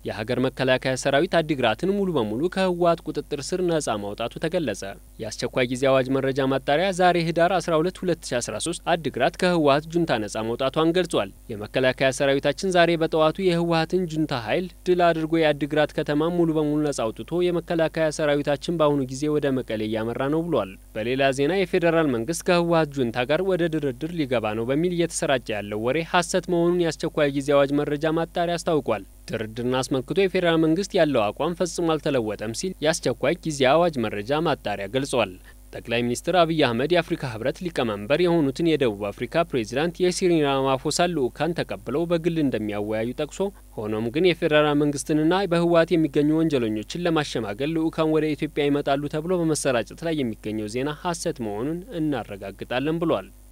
የሃገር መከላከያ ሰራዊት አዲግራትን ሙሉ በሙሉ ከህወሃት ቁጥጥር ስር ነፃ ማውጣቱ ተገለጸ። የአስቸኳይ ጊዜ አዋጅ መረጃ ማጣሪያ ዛሬ ህዳር 12 2013 አዲግራት ከህወሃት ጁንታ ነፃ ማውጣቷን ገልጿል። የመከላከያ ሰራዊታችን ዛሬ በጠዋቱ የህወሃትን ጁንታ ኃይል ድል አድርጎ የአዲግራት ከተማን ሙሉ በሙሉ ነፃ አውጥቶ የመከላከያ ሰራዊታችን በአሁኑ ጊዜ ወደ መቀሌ እያመራ ነው ብሏል። በሌላ ዜና የፌደራል መንግስት ከህወሃት ጁንታ ጋር ወደ ድርድር ሊገባ ነው በሚል እየተሰራጨ ያለው ወሬ ሐሰት መሆኑን የአስቸኳይ ጊዜ አዋጅ መረጃ ማጣሪያ አስታውቋል። ድርድርን አስመልክቶ የፌደራል መንግስት ያለው አቋም ፈጽሞ አልተለወጠም ሲል የአስቸኳይ ጊዜ አዋጅ መረጃ ማጣሪያ ገልጿል። ጠቅላይ ሚኒስትር አብይ አህመድ የአፍሪካ ህብረት ሊቀመንበር የሆኑትን የደቡብ አፍሪካ ፕሬዚዳንት የሲሪል ራማፎሳን ልኡካን ተቀብለው በግል እንደሚያወያዩ ጠቅሶ ሆኖም ግን የፌደራል መንግስትንና በህወሓት የሚገኙ ወንጀለኞችን ለማሸማገል ልኡካን ወደ ኢትዮጵያ ይመጣሉ ተብሎ በመሰራጨት ላይ የሚገኘው ዜና ሐሰት መሆኑን እናረጋግጣለን ብሏል።